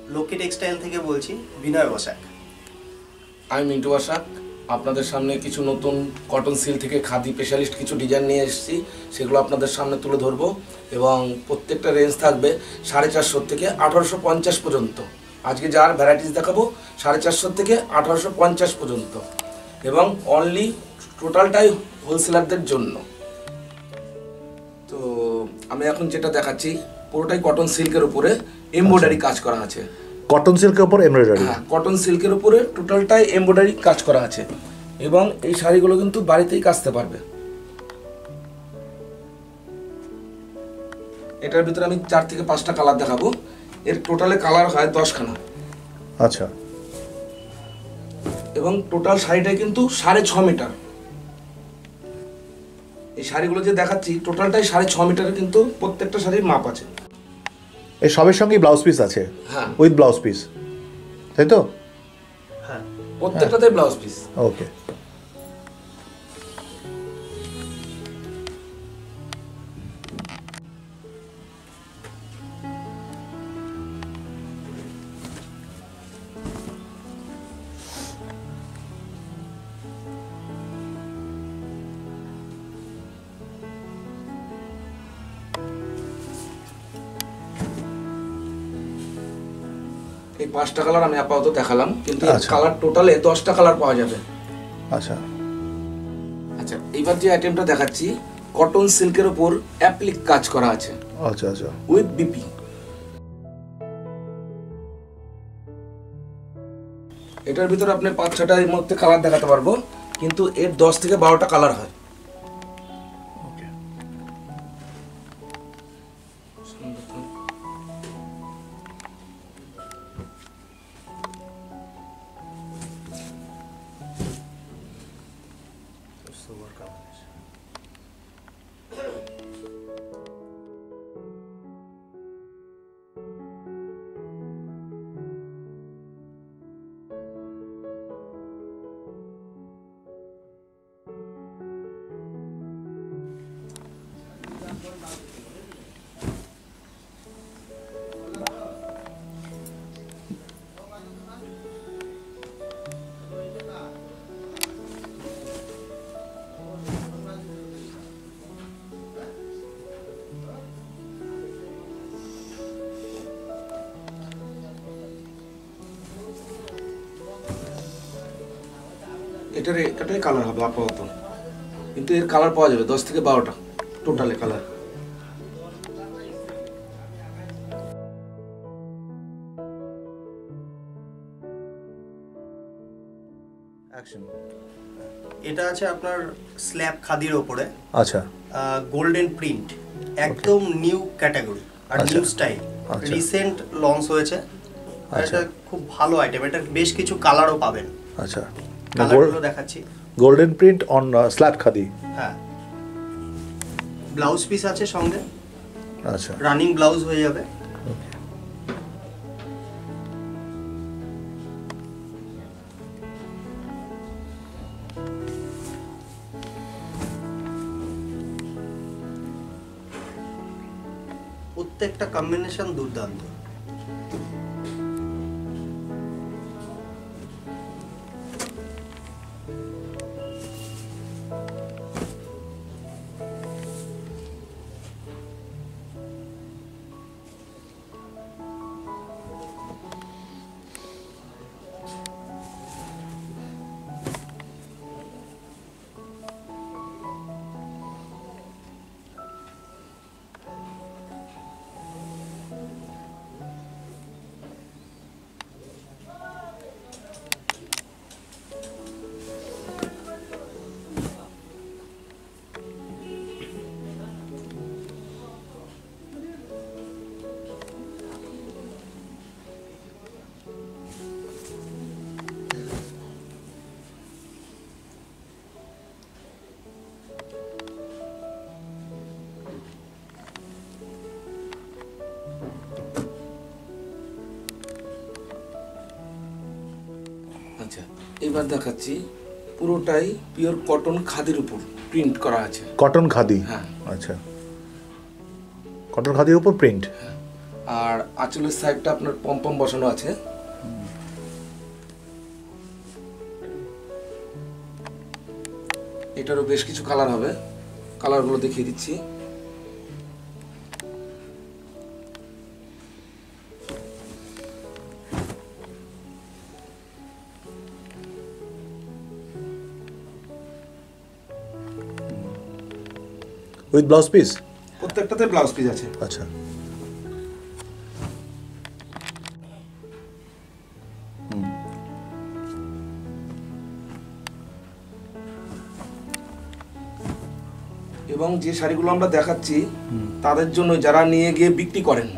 Lakshmi textile থেকে বলছি, বিনয় বসাক। আমি মিন্টু বসাক। আপনাদের সামনে কিছু নতুন কটন সিল্ক থেকে খাদি স্পেশালিস্ট কিছু ডিজাইন নিয়ে এসেছি, সেগুলো আপনাদের সামনে তুলে ধরবো এবং প্রত্যেকটা রেঞ্জ থাকবে 450 থেকে 1850 পর্যন্ত। আজকে যার ভ্যারাইটিস দেখাবো 450 থেকে 1850 পর্যন্ত এবং অনলি টোটালটাই হোলসেলারদের জন্য। তো আমি এখন যেটা দেখাচ্ছি পুরোটাই কটন সিল্কের উপরে এমব্রয়ডারি কাজ করা আছে। কটন সিল্কের উপর এমব্রয়ডারি? হ্যাঁ, কটন সিল্কের উপরে টোটালটাই এমব্রয়ডারি কাজ করা আছে এবং এই শাড়িগুলো কিন্তু বাড়িতেই কাচতে পারবে। এটার ভিতরে আমি 4 থেকে 5টা কালার দেখাবো। এর টোটালে কালার হয় 10খানা। আচ্ছা। এবং টোটাল শাড়িটাই কিন্তু 6.5 মিটার। এই শাড়িগুলো যে দেখাচ্ছি টোটালটাই 6.5 মিটারের, কিন্তু প্রত্যেকটা শাড়ির মাপ আছে। এই সবের সঙ্গে ব্লাউজ পিস আছে? হ্যাঁ, উইথ ব্লাউজ পিস, তাই তো? হ্যাঁ, প্রত্যেকটাতে ব্লাউজ পিস। ওকে। এই 5টা কালার আমি আপাতত দেখালাম, কিন্তু কালার টোটালে 10টা কালার পাওয়া যাবে। আচ্ছা আচ্ছা, এইবার যে আইটেমটা দেখাচ্ছি কটন সিল্কের উপর অ্যাপ্লিক কাজ করা আছে। আচ্ছা আচ্ছা। With BP. এটার ভিতরে আপনি 5-6টার মধ্যে কালার দেখাতে পারবো, কিন্তু এর 10 থেকে 12টা কালার হয়। এটাই কালার হবে আপাতত, কিন্তু এর কালার পাওয়া যাবে 10 থেকে 12টা টোটালে কালার। এটা আছে আপনার স্ল্যাব খাদির ওপরে। আচ্ছা। গোল্ডেন প্রিন্ট, একদম নিউ ক্যাটাগরি আর নিউ স্টাইল, রিসেন্ট লঞ্চ হয়েছে। এটা খুব ভালো আইটেম, এটা বেশ কিছু কালারও পাবেন। আচ্ছা, কালারগুলো দেখাচ্ছি। Golden print on slab khadi. হ্যাঁ, ব্লাউজ পিস আছে সঙ্গে। আচ্ছা, রানিং ব্লাউজ হয়ে যাবে। প্রত্যেকটা কম্বিনেশন দুর্দান্ত। আচ্ছা, এবার দেখাচ্ছি পুরোটাই পিওর কটন খাদির উপর প্রিন্ট করা আছে। কটন খাদি? হ্যাঁ। আচ্ছা, কটন খাদির উপর প্রিন্ট। আর আঁচলের সাইডটা আপনার পম্পম বসানো আছে। এটারও বেশ কিছু কালার হবে, কালারগুলো দেখিয়ে দিচ্ছি। With blouse piece? প্রত্যেকটাতে ব্লাউজ পিস আছে। আচ্ছা। এবং যে শাড়িগুলো আমরা দেখাচ্ছি তাদের জন্য যারা নিয়ে গিয়ে বিক্রি করেন,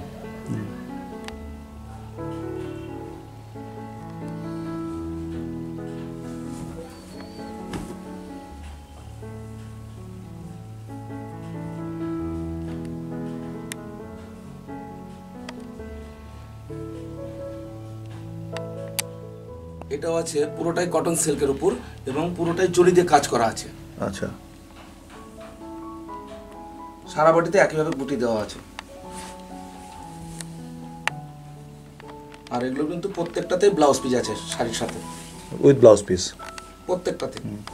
এটাও আছে পুরোটাই কটন সিল্কের উপর এবং পুরোটাই জরি দিয়ে কাজ করা আছে। আচ্ছা। সারা বডিতে একইভাবে বুটি দেওয়া আছে। আর এগুলো কিন্তু প্রত্যেকটাতে ব্লাউজ পিস আছে শাড়ির সাথে, উইথ ব্লাউজ পিস প্রত্যেকটাতে।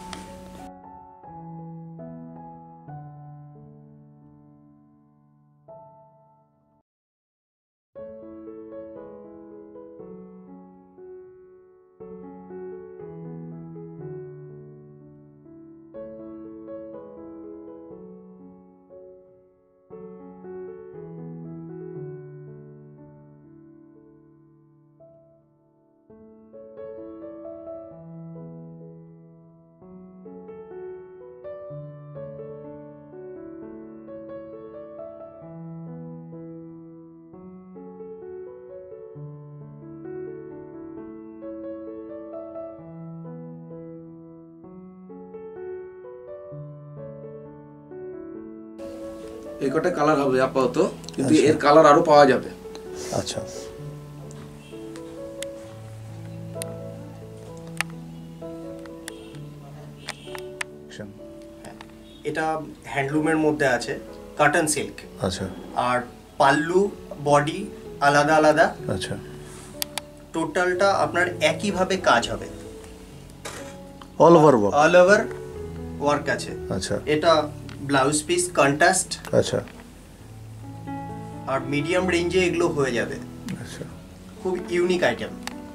এই কটা কালার হবে আপাতত, কিন্তু এর কালার আরো পাওয়া যাবে। আচ্ছা। এটা হ্যান্ডলুমের মধ্যে আছে, কটন সিল্ক। আচ্ছা। আর পাল্লু বডি আলাদা আলাদা। আচ্ছা। টোটালটা আপনার একইভাবে কাজ হবে, all over work? All over work আছে। আচ্ছা। এটা ব্লাউজ পিস কন্ট্রাস্ট। আচ্ছা। আর মিডিয়াম রেঞ্জে এগুলো হয়ে যাবে। আচ্ছা। খুব ইউনিক আইটেম।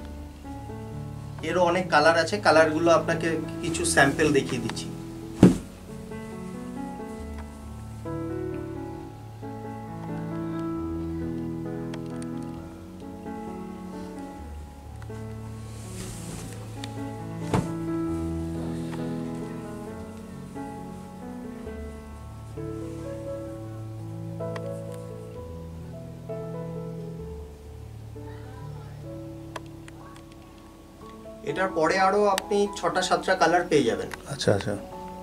এরও অনেক কালার আছে, কালারগুলো আপনাকে কিছু স্যাম্পল দেখিয়ে দিচ্ছি। এটার পরে আরো আপনি 6টা-7টা কালার পেয়ে যাবেন। আচ্ছা। আচ্ছা।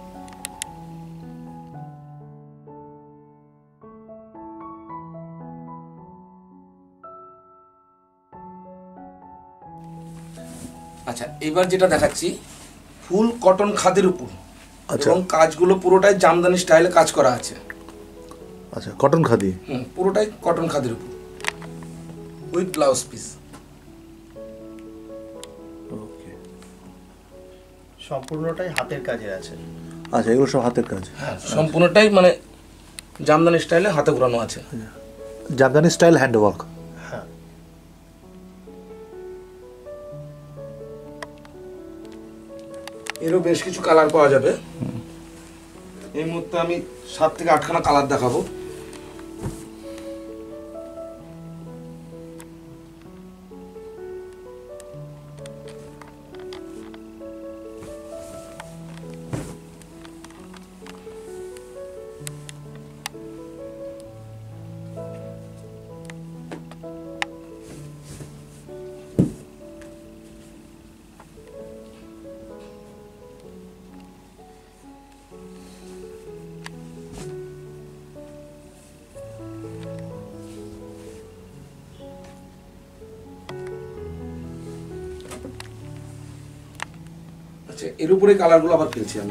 আচ্ছা, এবার যেটা দেখাচ্ছি ফুল কটন খাদির উপর। আচ্ছা। এবং কাজগুলো পুরোটাই জামদানি স্টাইলে কাজ করা আছে। আচ্ছা, কটন খাদি? পুরোটাই কটন খাদির উপর উইথ ব্লাউজ পিস। ওকে। সম্পূর্ণটাই হাতের কাজের আছে। আচ্ছা, এগুলো সব হাতের কাজ? হ্যাঁ, সম্পূর্ণটাই মানে জামদানি স্টাইলে হাতে ঘোরানো আছে। Jamdani style hand work? হ্যাঁ। এরও বেশ কিছু কালার পাওয়া যাবে। এই মুহূর্তে আমি 7 থেকে 8খানা কালার দেখাবো। আচ্ছা, এর উপরে কালারগুলো আবার ফেলছি আমি।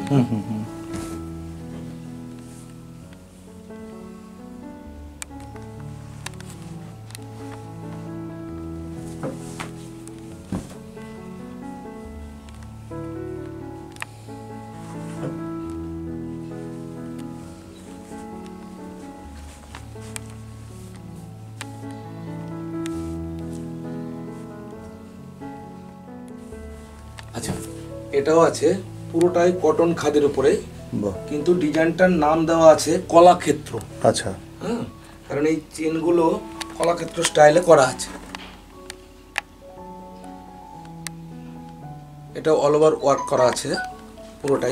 আচ্ছা, এটাও আছে পুরোটাই কটন খাদের উপরে, বাহ, কিন্তু ডিজাইনটার নাম দেওয়া আছে কলাক্ষেত্র। আচ্ছা হ্যাঁ, কারণ এই চেনগুলো কলাক্ষেত্র স্টাইলে করা আছে। এটা অল ওভার ওয়ার্ক করা আছে পুরোটাই।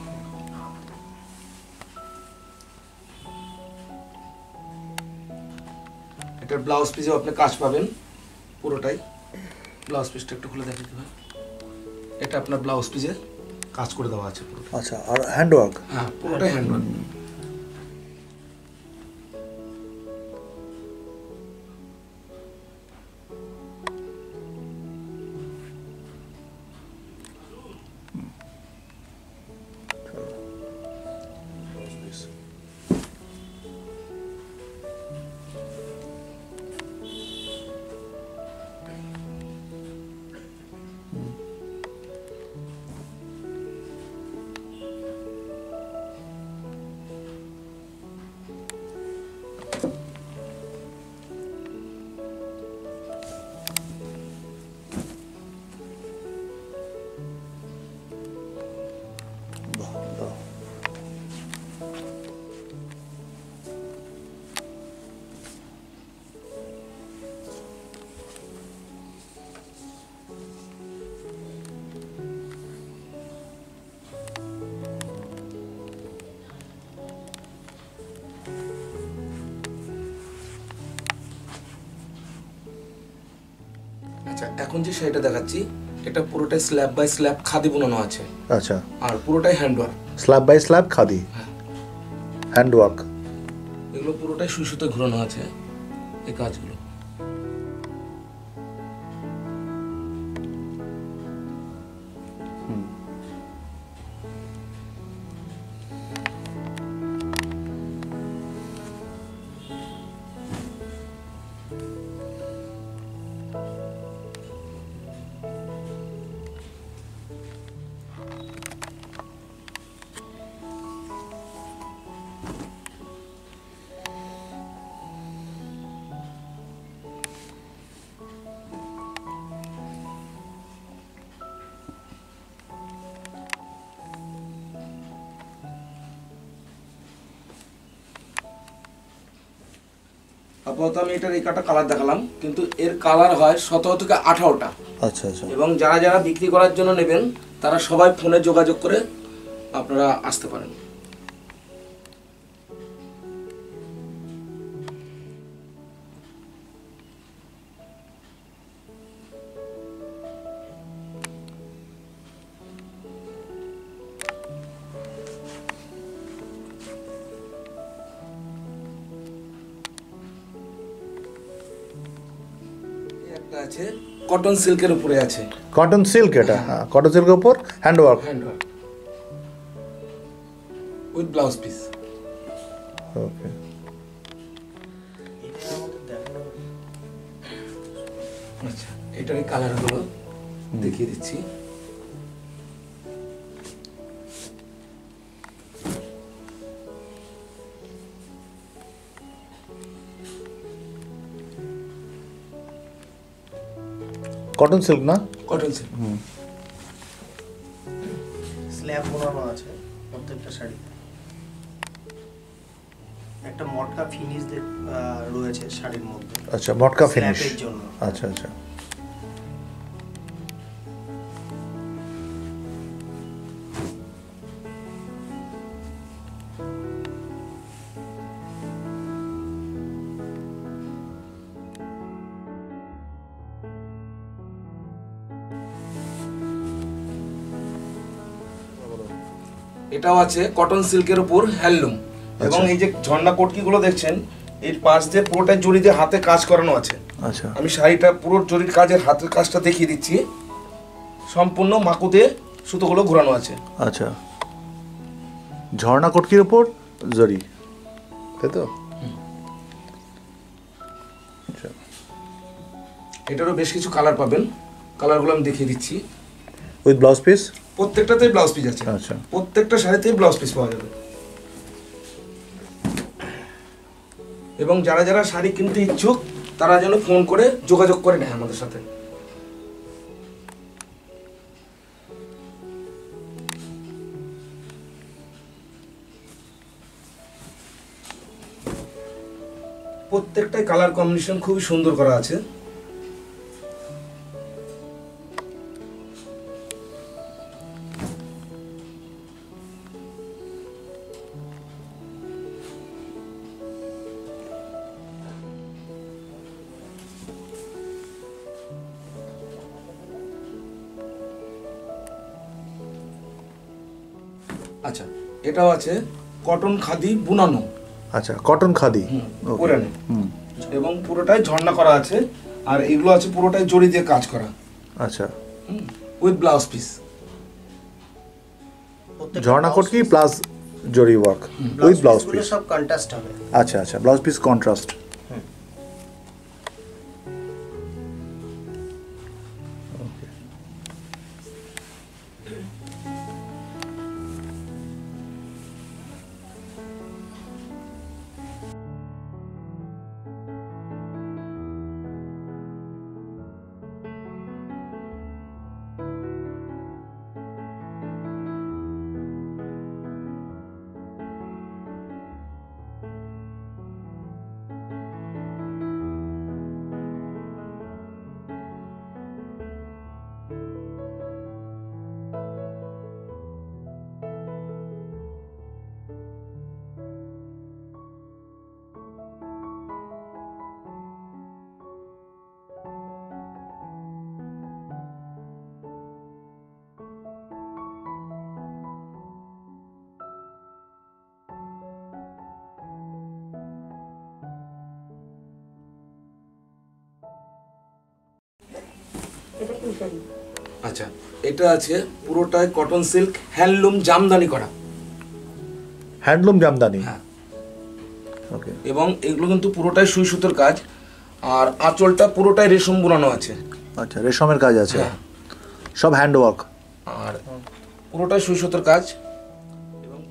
এটার ব্লাউজ পিসেও আপনি কাজ পাবেন পুরোটাই। ব্লাউজ পিসটা একটু খুলে দেখাতে হবে। এটা আপনার ব্লাউজ পিসে কাজ করে দেওয়া আছে পুরো। আচ্ছা, আর হ্যান্ডওয়ার্ক? হ্যাঁ, পুরোটাই হ্যান্ডওয়ার্ক। বাহ, বাহ। আচ্ছা, এখন যে শাড়িটা দেখাচ্ছি এটা পুরোটাই স্ল্যাব বাই স্ল্যাব খাদি বোনানো আছে, আচ্ছা, আর পুরোটাই handwork. Slab by slab khadi handwork. এগুলো পুরোটাই সুই সুতো ঘুরানো আছে এই কাজগুলো। আপাতত আমি এটার এই কাটা কালার দেখালাম, কিন্তু এর কালার হয় 17 থেকে 18টা। আচ্ছা আচ্ছা, এবং যারা যারা বিক্রি করার জন্য নেবেন তারা সবাই ফোনে যোগাযোগ করে আপনারা আসতে পারেন। একটা আছে কটন সিল্কের উপরে আছে, কটন সিল্ক। এটা হ্যাঁ, কটন সিল্কের উপর handwork. Handwork with blouse piece. Okay, এটা আমাদের দেখানো আচ্ছা, এটার এই কালারগুলো দেখিয়ে দিচ্ছি। কটন সিল্ক না? Cotton silk. স্ল্যাব বোনানো আছে প্রত্যেকটা শাড়িতে। একটা মটকা ফিনিশ রয়েছে শাড়ির মধ্যে। আচ্ছা, মটকা ফিনিশ। স্ল্যাবের জন্য। আচ্ছা আচ্ছা, এটাও আছে কটন সিল্কের উপর হ্যান্ডলুম। এবং এই যে ঝর্ণা কটকিগুলো দেখছেন এর পাশ দিয়ে পুরোটা জড়ি দিয়ে হাতে কাজ করানো আছে। আচ্ছা, আমি শাড়িটা পুরো জরির কাজের হাতের কাজটা দেখিয়ে দিচ্ছি। সম্পূর্ণ মাকু দিয়ে সুতোগুলো ঘোরানো আছে। আচ্ছা, ঝর্ণা কটকির উপর জরি, তাই তো? আচ্ছা, এটারও বেশ কিছু কালার পাবেন, কালারগুলো আমি দেখিয়ে দিচ্ছি। With blouse piece? প্রত্যেকটাতেই ব্লাউজ পিস আছে। আচ্ছা, প্রত্যেকটা শাড়িতেই ব্লাউজ পিস পাওয়া যাবে। এবং যারা যারা শাড়ি কিনতে ইচ্ছুক তারা যেন ফোন করে যোগাযোগ করে নেয় আমাদের সাথে। প্রত্যেকটাই কালার কম্বিনেশন খুবই সুন্দর করা আছে। আচ্ছা, এটাও আছে কটন খাদি বুনানো। আচ্ছা, কটন খাদি পুরানো, এবং পুরোটাই ঝর্ণা করা আছে। আর এগুলো আছে পুরোটাই জড়ি দিয়ে কাজ করা। আচ্ছা, উইথ ব্লাউজ পিস। ঝর্ণা কোট কি plus zari work with blouse piece? সব কন্ট্রাস্ট হবে। আচ্ছা আচ্ছা, ব্লাউজ পিস কন্ট্রাস্ট। আচ্ছা, এটা আছে পুরোটাই কটন সিল্ক হ্যান্ডলুম জামদানি করা। হ্যান্ডলুম জামদানি। হ্যাঁ। ওকে। এবং এগুলো কিন্তু পুরোটাই সুই সুতোর কাজ। আর আঁচলটা পুরোটাই রেশম বুনানো আছে। আচ্ছা, রেশমের কাজ আছে। হ্যাঁ। সব হ্যান্ড ওয়ার্ক। আর পুরোটাই সুই সুতোর কাজ। এবং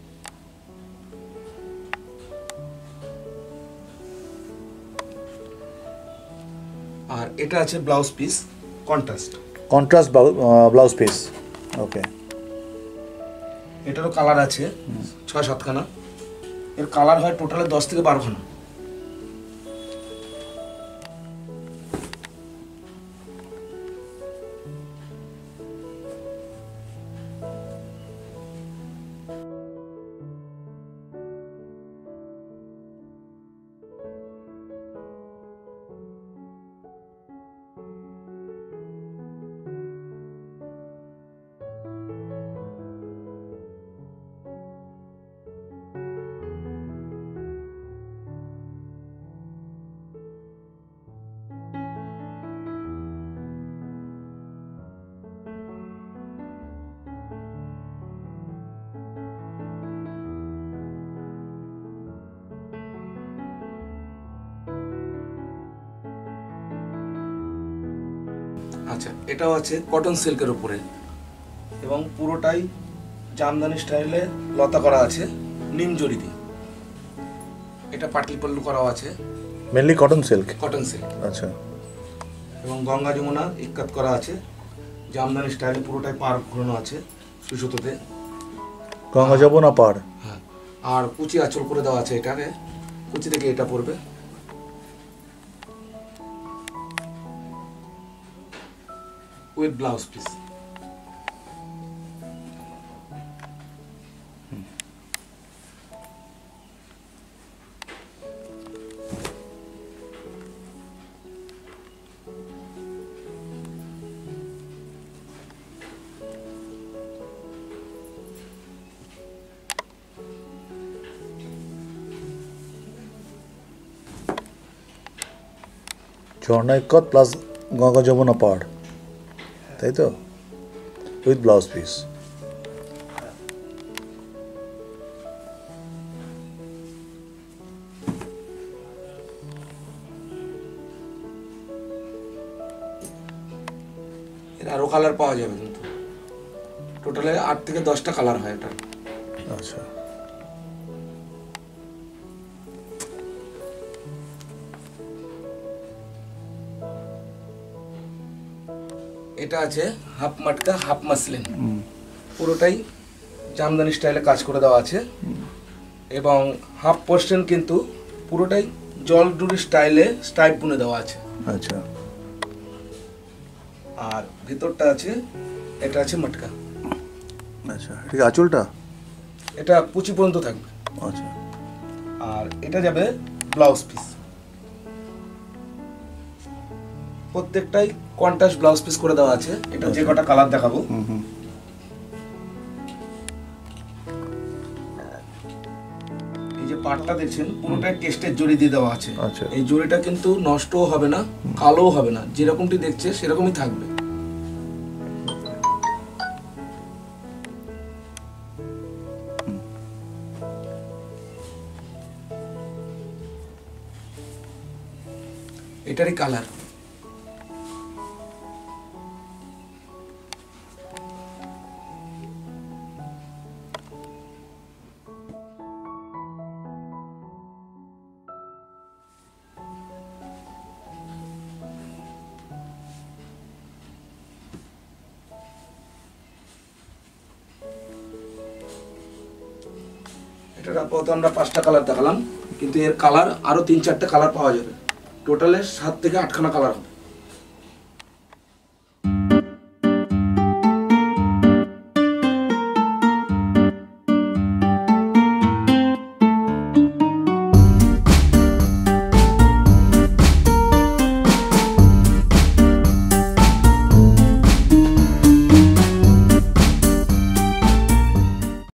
আর এটা আছে blouse piece contrast. Contrast blouse piece. Okay. এটারও কালার আছে 6-7খানা। এর কালার হয় টোটালে 10 থেকে 12খানা। আচ্ছা, এটাও আছে কটন সিল্কের উপরে এবং পুরোটাই জামদানি স্টাইলে লতা করা আছে নিম জড়ি দিয়ে। এটা পাটলি পল্লু করাও আছে। Mainly cotton silk. Cotton silk. আচ্ছা। এবং গঙ্গা যমুনা ইক্কাত করা আছে জামদানি স্টাইলে, পুরোটাই পার ঘোরানো আছে সুই সুতোতে। গঙ্গা যমুনা পার। হ্যাঁ। আর কুচি আঁচল করে দেওয়া আছে, এটাকে কুচি থেকে এটা পড়বে। With blouse piece. ঝর্ণা ইক্কত প্লাস গঙ্গা যমুনা পার, তাই তো? With blouse piece. আরও কালার পাওয়া যাবে, কিন্তু টোটালে 8 থেকে 10টা কালার হয় এটা। আচ্ছা, এটা আছে হাফ মাটকা হাফ মাসলিন, পুরোটাই জামদানি স্টাইলে কাজ করে দেওয়া আছে, এবং হাফ পোর্শন কিন্তু পুরোটাই জলডুরি স্টাইলে স্টাইপ বুনে দেওয়া আছে। আচ্ছা, আর ভিতরটা আছে, এটা আছে মাটকা, আচ্ছা, ঠিক আঁচলটা, এটা পুচি পর্যন্ত থাকবে। আচ্ছা, আর এটা যাবে ব্লাউজ পিস, প্রত্যেকটাই কন্ট্রাস্ট ব্লাউজ পিস করে দেওয়া আছে। এটা যে কটা কালার দেখাবো, এই যে পাটটা দেখছেন পুরোটাই টেস্টের জড়ি দিয়ে দেওয়া আছে। আচ্ছা। এই জড়িটা কিন্তু নষ্টও হবে না, কালোও হবে না, যেরকমটি দেখছে সেরকমই থাকবে। এটারই কালার, এটার আপাতত আমরা 5টা কালার দেখালাম, কিন্তু এর কালার আরো 3-4টে কালার পাওয়া যাবে। টোটালে 7 থেকে 8খানা কালার হবে।